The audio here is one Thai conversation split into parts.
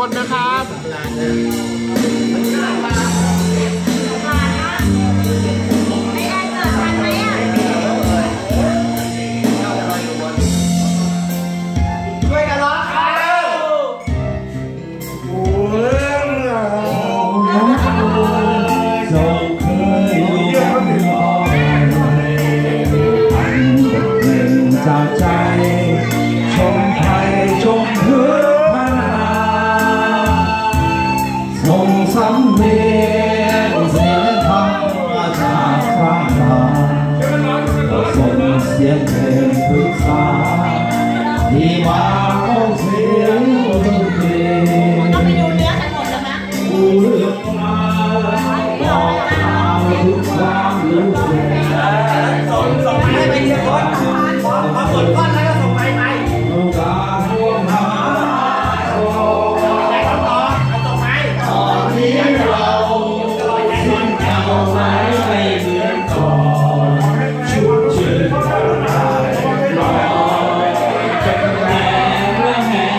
คนนะครับจากใจชมไทยชมพื้นบ้านส่งสำเนียงเสียงธรรมจากฟ้าส่งเสียงเพลงพึกษาที่มาของเสียงดนตรีต้องไปดูเนื้อกันหมดแล้วนะผู้เลือกมาบอกข่าวทุกความรู้สึกส่งให้ไปเรียนก่อนพอหมดก้อนแล้วก็ส่งไปการร่วมหาใจต่อส่งไปตอนนี้เราสิ้นเก่าหายไม่เหมือนก่อนชุดเชิญได้รอจะแห่และแห่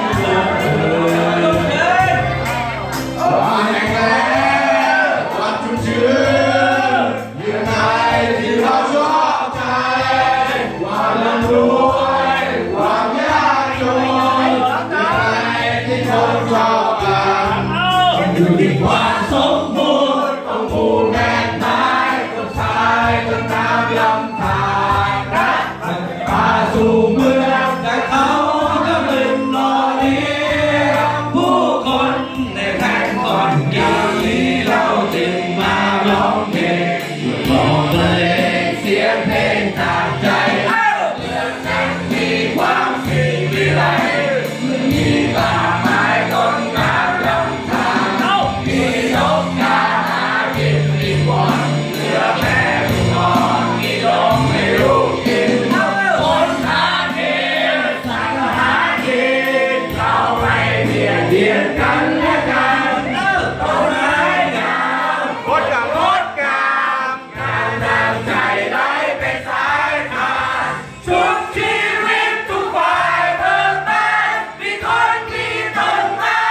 ความแข็งแรงความชุ่มชื้นยังไงที่เราชอบใจความร่ำรวยความยากจนยังไงที่คนชอบกันอยู่ที่ความสมบูรณ์ของหมู่แม่ไม้ต้นชายต้นน้ำลำธารนะพาสู่เมืองแต่เขาก็ลืมรอเลี้ยงผู้คนในแผ่นก่อนนี้เราจึงมาร้องเพลงร้องเพลงเสียงเพลงจากใจเมืองนั้นมีความสิวิไลมีป่าไม้ต้นน้ำลำธารมีนกกาหากินมีวอนเรือแพลูกอ่อนมีลมให้ลูกกินคนหากินสังหากินเราไม่เบียดเบียนกันและกันต้นไม้งามคนกับงดงามงามน้ำใจไหลเป็นสายทานชุบชีวิตทุกฝ่ายเบิกบานมีคนมีต้นไม้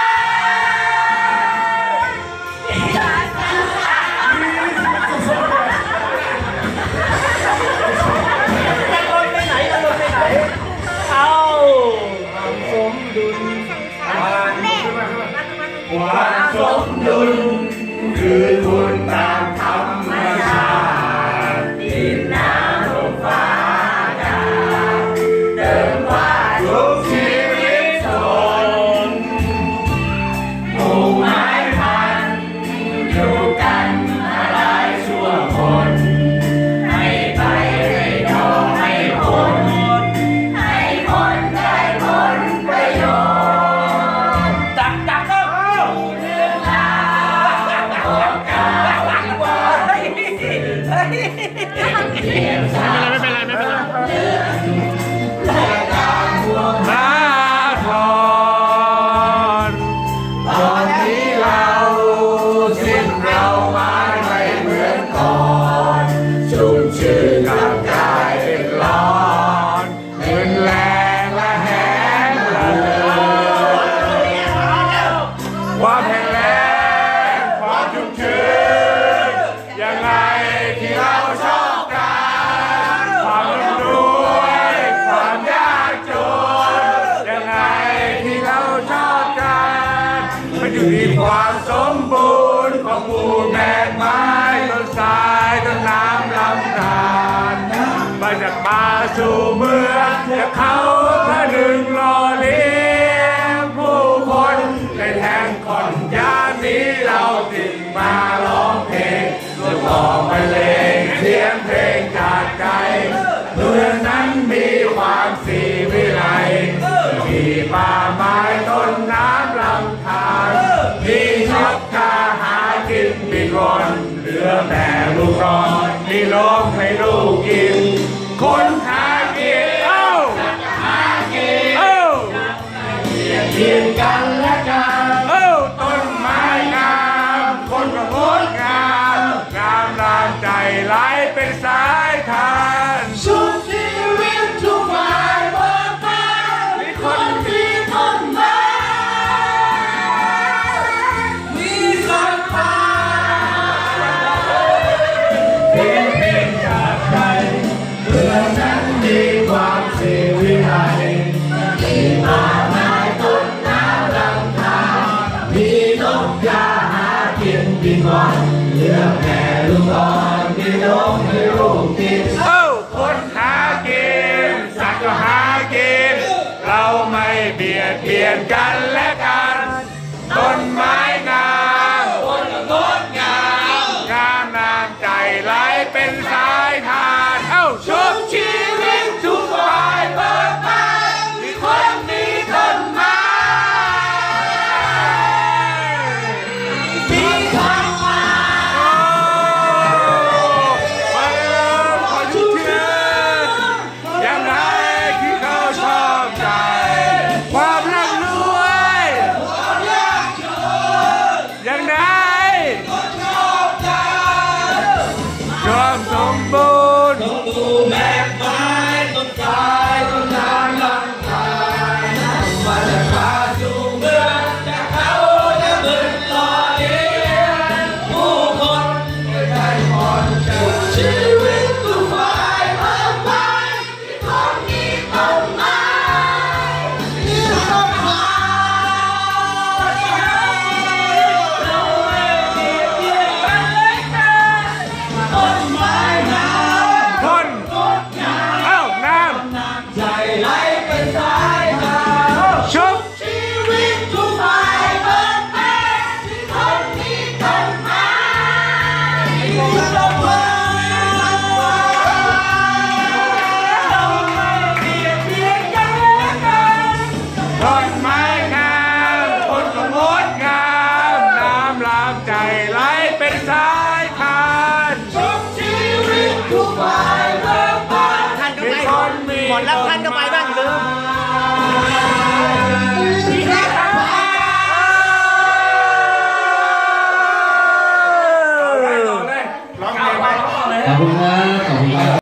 เอาสมดุลความสมดุลคือคุณตามธรรมชาติดินน้ำลมฟ้าอากาศเดิมว่าทุกชีวิตชนปลูกไม้พันธุ์อยู่กันมาหลายชั่วคนให้ไปให้ดอกให้ผลให้คนได้ผลประโยชน์ตักก็เรื่องราวของการว่าไม่เป็นไรและการห่วงมาทอนตอนนี้เราสิ้นเรามาไม่เหมือนก่อนชุ่มชื่นกับกายเป็นร้อนเป็นแรงและแห้งละเลยความแห้งแรงความชุ่มชื้นยังไงที่เราชอบกันความร่ำรวยความยากจนยังไงที่เราชอบกันมันอยู่ที่ความสมบูรณ์ของหมู่แม่ไม้ต้นทรายต้นน้ำลำธารมาจากป่าสู่เมืองจากเขาพระหนึ่งรอเลี้ยงผู้คนในแทงก่อนยามนี้เราจึงมาร้องเพลงด้วยต่อบรรเลงเสียงเพลงจากใจเมืองนั้นมีความสีวิไลมีป่าไม้ต้นน้ำลำธารมีนกกาหากินบินวนเรือแพลูกอ่อนมีลมให้ลูกกินคนหากินหากินเบียดกันและกันต้นไม้งามคนก็งดงามงามรามใจไหลเป็นสายทานชุบชีวิตทุกฝ่ายเบิกบานมีคนมีต้นไม้เบียดเบียนกันและกันต้นไม้งามคนงดงามงามน้ำใจไหลเป็นสายทานเอ้าชุบชีวิตทุกฝ่ายเบิกบานมีคนมีต้นไม้มีความหมายขอชุบเชือกยังไงที่เขาชอบใจความร่ำรวยยังไงความสมบูรณ์แม่ไม้ต้นกายต้นน้ำลำธารมาจากป่าสู่เมืองจากเขาจะบึงหล่อเลี้ยงผู้คนได้พรจากชีวิตทุกฝ่ายเพิ่มไปที่คนมีต้นไม้มีต้นไม้เราไม่เบียดเบียนกันเลยกันต้นไม้งามคนงดงามเอ้าน้ำใจไหลเป็นสายทานชุบชีวิตทุกฝ่ายเบิกบานที่คนมีต้นไม้มีต้นไม้เราไม่เบียดเบียนกันและกันต้นไม้งามคนก็งดงามน้ำล้างใจไหลเป็นสายทานชุบชีวิตทุกฝ่ายเบิกบานท่านก็ไปหมดแล้วท่านก็ไป